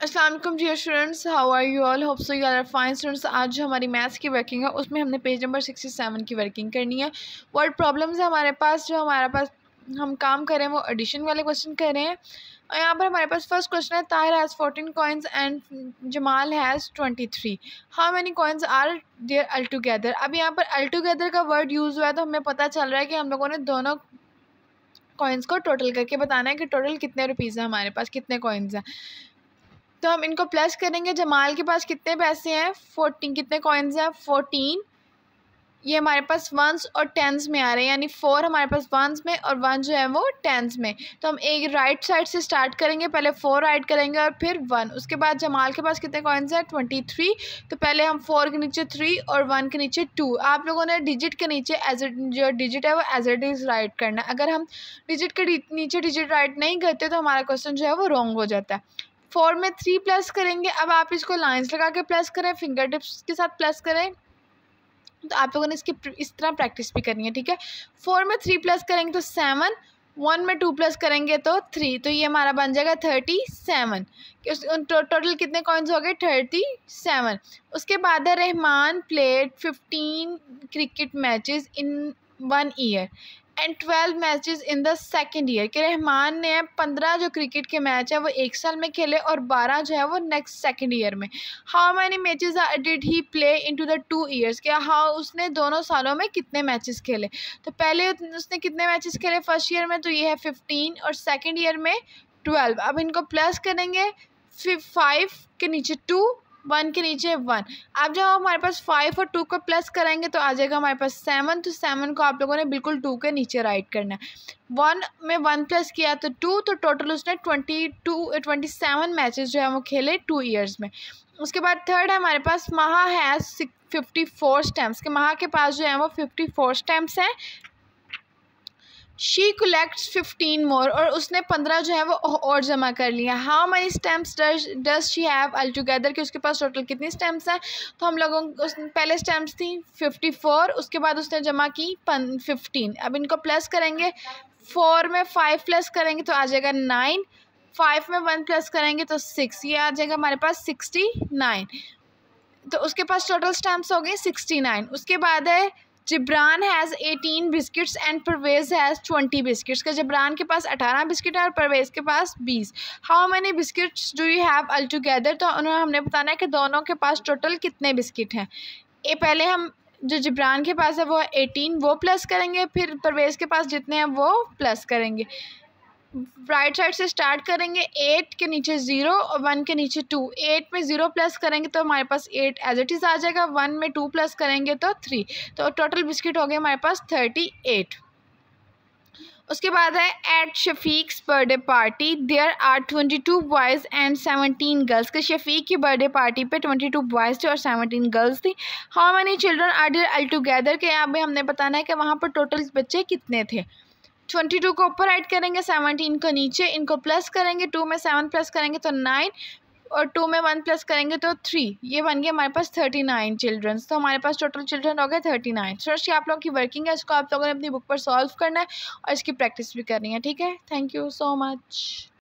अस्सलाम वालेकुम dear students, how are you all? Hope so you are fine students. आज जो हमारी मैथ्स की वर्किंग है उसमें हमने पेज नंबर 67 की वर्किंग करनी है। वर्ड प्रॉब्लम्स है हमारे पास, जो हमारे पास हम काम करें वो एडिशन वाले क्वेश्चन कर रहे हैं। और यहाँ पर हमारे पास फर्स्ट क्वेश्चन है, Tahir has 14 coins and Jamal has 23। How many coins are there all together. अब यहाँ पर अल टुगेदर का वर्ड यूज़ हुआ है तो हमें पता चल रहा है कि हम लोगों ने दोनों कॉइन्स को टोटल करके बताना है कि टोटल कितने रुपीज़ है हमारे पास, कितने कॉइन्स हैं। तो हम इनको प्लस करेंगे। जमाल के पास कितने पैसे हैं? 14। कितने कॉइन्स हैं? 14। ये हमारे पास वंस और टेंस में आ रहे हैं, यानी 4 हमारे पास वंस में और 1 जो है वो टेंस में। तो हम एक राइट साइड से स्टार्ट करेंगे, पहले 4 राइट करेंगे और फिर 1। उसके बाद जमाल के पास कितने कॉइन्स हैं? 23। तो पहले हम 4 के नीचे 3 और 1 के नीचे 2। आप लोगों ने डिजिट के नीचे जो डिजिट है वो एज इट इज़ राइट करना है। अगर हम डिजिट के नीचे डिजिट राइट नहीं करते तो हमारा क्वेश्चन जो है वो रॉन्ग हो जाता है। 4 में 3 प्लस करेंगे। अब आप इसको लाइंस लगा के प्लस करें, फिंगर टिप्स के साथ प्लस करें। तो आप लोगों ने इसकी इस तरह प्रैक्टिस भी करनी है, ठीक है। 4 में 3 प्लस करेंगे तो 7, 1 में 2 प्लस करेंगे तो 3, तो ये हमारा बन जाएगा 37। टोटल कितने कॉइन्स हो गए? 37। उसके बाद है, Rahman played 15 cricket matches in 1 year and 12 matches in the second year. कि रहमान ने 15 जो क्रिकेट के मैच है वो एक साल में खेले और 12 जो है वो नेक्स्ट सेकेंड ईयर में। How many matches did he play into the 2 years. क्या हाउ उसने दोनों सालों में कितने मैचेस खेले। तो पहले उसने कितने मैचेस खेले फर्स्ट ईयर में, तो ये है 15 और सेकेंड ईयर में 12। अब इनको प्लस करेंगे, फिर 5 के नीचे 2, 1 के नीचे 1। अब जब हमारे पास 5 और 2 को प्लस करेंगे तो आ जाएगा हमारे पास 7। तो 7 को आप लोगों ने बिल्कुल 2 के नीचे राइट करना है। 1 में 1 प्लस किया तो 2, तो टोटल उसने 27 मैचेस जो है वो खेले 2 ईयर्स में। उसके बाद थर्ड है हमारे पास, महा हैज़ 54 स्टैम्प्स। के महा के पास जो है वो 54 स्टैम्प्स हैं। शी कलेक्ट्स 15 मोर, और उसने 15 जो है वो और जमा कर लिया। How many stamps does she have all together. कि उसके पास टोटल कितनी स्टैम्प्स हैं। तो हम लोगों को पहले स्टैम्प्स थी 54, उसके बाद उसने जमा की 15। अब इनको प्लस करेंगे। 4 में 5 प्लस करेंगे तो आ जाएगा 9, 5 में 1 प्लस करेंगे तो 6, ये आ जाएगा हमारे पास 69। तो उसके पास टोटल स्टैम्प्स हो गए 69। उसके बाद है, Jibran has 18 biscuits and Parvez has 20 biscuits. का जबरान के पास 18 बिस्किट है और परवेज़ के पास 20। How many biscuits do you have all together. तो उन्होंने हमने बताना है कि दोनों के पास टोटल कितने बिस्किट हैं। ये पहले हम जो जिब्रान के पास है वो 18, वो प्लस करेंगे, फिर परवेज़ के पास जितने हैं वो प्लस करेंगे। राइट साइड से स्टार्ट करेंगे। 8 के नीचे 0 और 1 के नीचे 2। 8 में 0 प्लस करेंगे तो हमारे पास 8 एज इट इज़ आ जाएगा। 1 में 2 प्लस करेंगे तो 3, तो टोटल बिस्किट हो गए हमारे पास 38। उसके बाद है, at Shafiq's birthday party there are 22 boys and 17 girls. के शफीक की बर्थडे पार्टी पे 22 बॉयज़ थे और 17 गर्ल्स थी। How many children are there all together. के यहाँ पे हमने बताना है कि वहाँ पर टोटल बच्चे कितने थे। 22 को ऊपर राइट करेंगे, 17 को नीचे, इनको प्लस करेंगे। 2 में 7 प्लस करेंगे तो 9 और 2 में 1 प्लस करेंगे तो 3। ये बन गया हमारे पास 39 चिल्ड्रंस। तो हमारे पास टोटल चिल्ड्रन हो गए 39। सो आप लोगों की वर्किंग है, इसको आप लोगों ने अपनी बुक पर सॉल्व करना है और इसकी प्रैक्टिस भी करनी है, ठीक है। Thank you so much.